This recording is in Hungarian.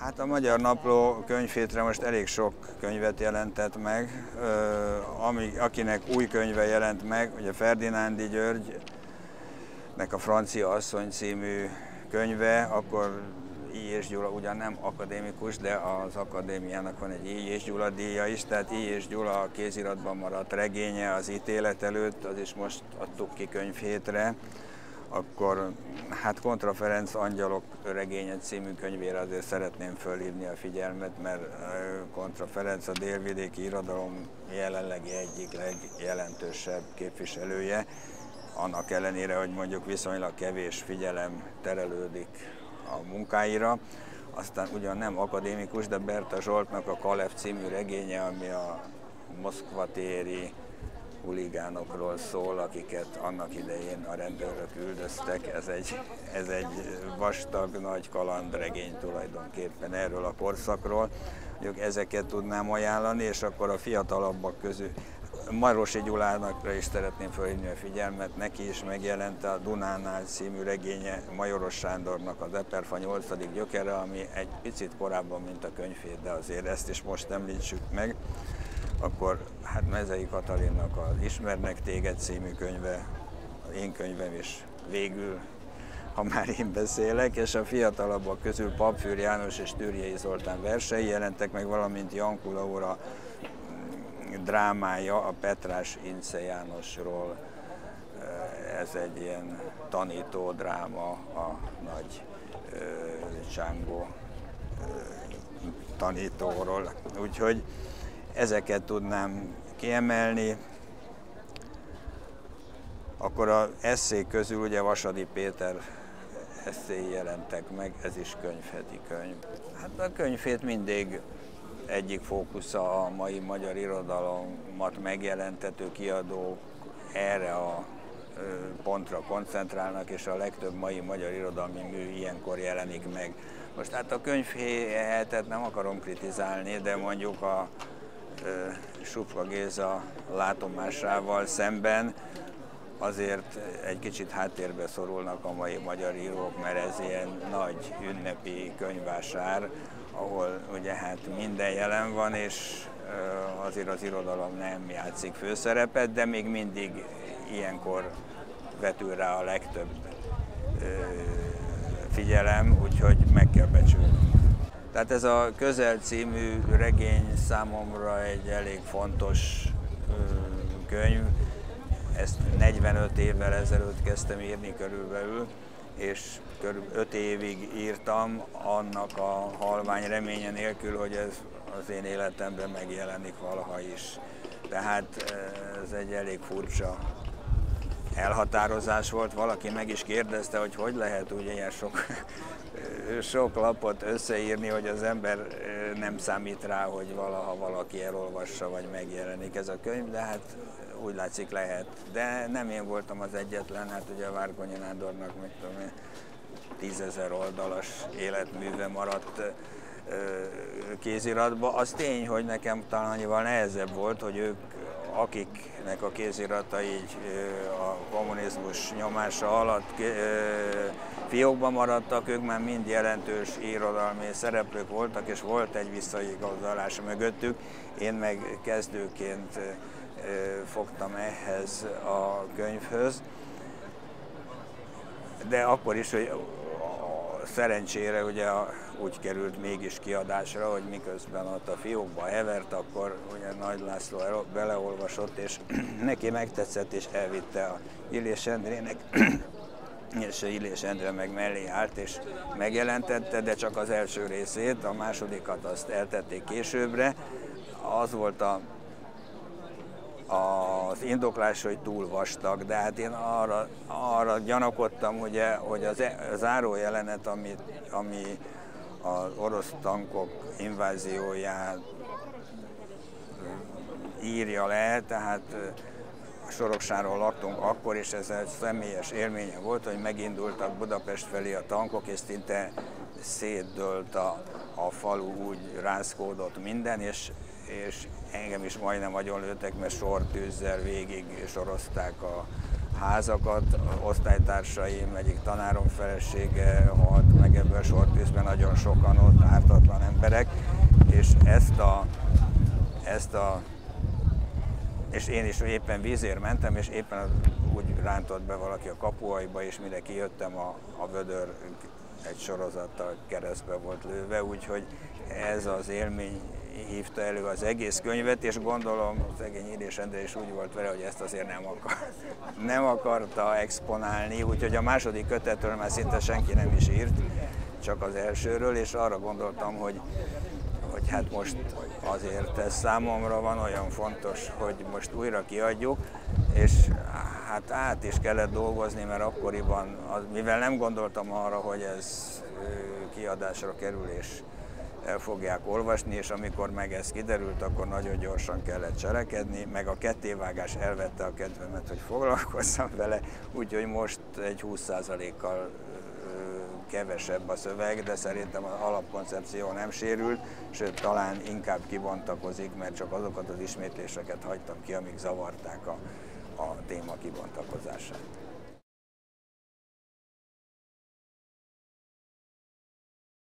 Hát a Magyar Napló könyvhétre most elég sok könyvet jelentett meg. Akinek új könyve jelent meg, ugye Ferdinándi Györgynek a Francia asszony című könyve, akkor I. Gyula ugyan nem akadémikus, de az akadémiának van egy I. Gyula díja is, tehát I. Gyula kéziratban maradt regénye az ítélet előtt, az is most adtuk ki könyvhétre. Akkor hát Kontra Ferenc Angyalok regénye című könyvére azért szeretném fölhívni a figyelmet, mert Kontra Ferenc a délvidéki irodalom jelenlegi egyik legjelentősebb képviselője, annak ellenére, hogy mondjuk viszonylag kevés figyelem terelődik a munkáira. Aztán ugyan nem akadémikus, de Berta Zsoltnak a Kalev című regénye, ami a Moszkva téri huligánokról szól, akiket annak idején a rendőrök üldöztek. Ez egy vastag, nagy kalandregény tulajdonképpen erről a korszakról. Mondjuk ezeket tudnám ajánlani, és akkor a fiatalabbak közül Marosi Gyulának is szeretném felhívni a figyelmet, neki is megjelent a Dunánál című regénye Majoros Sándornak az Eperfa 8. gyökere, ami egy picit korábban, mint a könyvhét, de azért ezt is most említsük meg. Akkor hát Mezei Katalinnak az Ismernek téged című könyve, az én könyvem is végül, ha már én beszélek, és a fiatalabbak közül Papfűr János és Türjei Zoltán versei jelentek meg, valamint Janku Laura drámája a Petrás Ince Jánosról. Ez egy ilyen tanító dráma a nagy csángó tanítóról. Úgyhogy ezeket tudnám kiemelni. Akkor az esszék közül ugye Vasadi Péter esszéi jelentek meg, ez is könyvheti könyv. Hát a könyvhét mindig egyik fókusza a mai magyar irodalomat megjelentető kiadók erre a pontra koncentrálnak, és a legtöbb mai magyar irodalmi mű ilyenkor jelenik meg. Most hát a könyvhétet nem akarom kritizálni, de mondjuk a Supka Géza látomásával szemben azért egy kicsit háttérbe szorulnak a mai magyar írók, mert ez ilyen nagy ünnepi könyvvásár, ahol ugye hát minden jelen van, és azért az irodalom nem játszik főszerepet, de még mindig ilyenkor vetül rá a legtöbb figyelem, úgyhogy meg kell becsülni. Tehát ez a Közel című regény számomra egy elég fontos könyv. Ezt 45 évvel ezelőtt kezdtem írni körülbelül, és körülbelül 5 évig írtam, annak a halvány reménye nélkül, hogy ez az én életemben megjelenik valaha is. Tehát ez egy elég furcsa elhatározás volt. Valaki meg is kérdezte, hogy hogy lehet úgy ilyen sok lapot összeírni, hogy az ember nem számít rá, hogy valaha valaki elolvassa, vagy megjelenik ez a könyv, de hát úgy látszik lehet. De nem én voltam az egyetlen, hát ugye a Várkonyi Nándornak, mit tudom én, 10 000 oldalas életműve maradt kéziratba. Az tény, hogy nekem talán annyival nehezebb volt, hogy ők, akiknek a kézirata így a kommunizmus nyomása alatt fiókban maradtak, ők már mind jelentős irodalmi szereplők voltak, és volt egy visszaigazolás mögöttük. Én meg kezdőként fogtam ehhez a könyvhöz, de akkor is, hogy szerencsére ugye úgy került mégis kiadásra, hogy miközben ott a fiókba hevert, akkor ugye Nagy László beleolvasott, és neki megtetszett, és elvitte a Illés Endrének, és Illés Endre meg mellé állt, és megjelentette, de csak az első részét, a másodikat azt eltették későbbre. Az volt az indoklás, hogy túl vastag, de hát én arra gyanakodtam, ugye, hogy az záró jelenet, ami az orosz tankok invázióját írja le, tehát Soroksáron laktunk akkor, és ez egy személyes élménye volt, hogy megindultak Budapest felé a tankok, és szinte szétdőlt a falu, úgy rázkódott minden, és engem is majdnem agyonlőttek, mert sortűzzel végig sorozták a házakat, osztálytársaim, egyik tanárom felesége halt meg ebből a sortűzben, nagyon sokan ott ártatlan emberek, és és én is éppen vízért mentem, és éppen úgy rántott be valaki a kapuajba, és mire kijöttem, a vödör egy sorozattal keresztbe volt lőve, úgyhogy ez az élmény hívta elő az egész könyvet, és gondolom szegény Illés Endre is úgy volt vele, hogy ezt azért nem akarta exponálni, úgyhogy a második kötetről már szinte senki nem is írt, csak az elsőről, és arra gondoltam, hogy hát most azért ez számomra van olyan fontos, hogy most újra kiadjuk, és hát át is kellett dolgozni, mert akkoriban, mivel nem gondoltam arra, hogy ez kiadásra kerül, és el fogják olvasni, és amikor meg ez kiderült, akkor nagyon gyorsan kellett cselekedni, meg a kettévágás elvette a kedvemet, hogy foglalkozzam vele, úgyhogy most egy 20%-kal kevesebb a szöveg, de szerintem az alapkoncepció nem sérült, sőt talán inkább kibontakozik, mert csak azokat az ismétléseket hagytam ki, amik zavarták a téma kibontakozását.